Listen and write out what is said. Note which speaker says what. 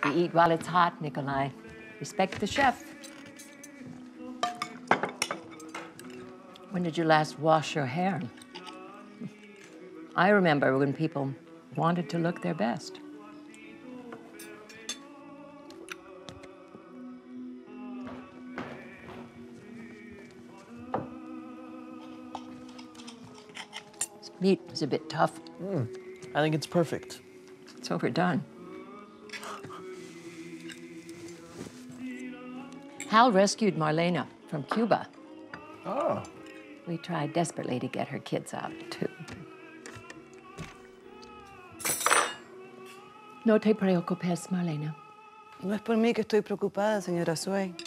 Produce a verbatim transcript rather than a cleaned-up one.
Speaker 1: You eat while it's hot, Nikolai. Respect the chef. When did you last wash your hair? I remember when people wanted to look their best. This meat is a bit tough.
Speaker 2: Mm, I think it's perfect.
Speaker 1: It's overdone. Hal rescued Marlena from Cuba.
Speaker 2: Oh.
Speaker 1: We tried desperately to get her kids out, too. No te preocupes, Marlena.
Speaker 3: No es por mí que estoy preocupada, señora Sway.